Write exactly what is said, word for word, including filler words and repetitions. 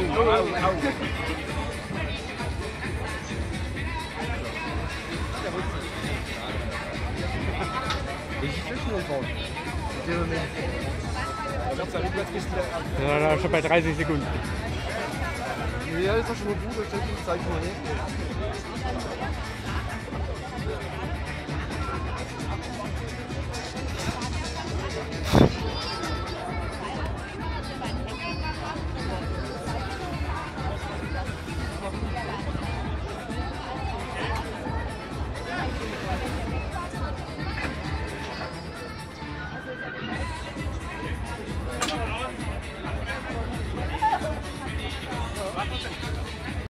Ja, da schon bei dreißig Sekunden. Ja, ist doch schon mal gut, das zeige ich mal nicht.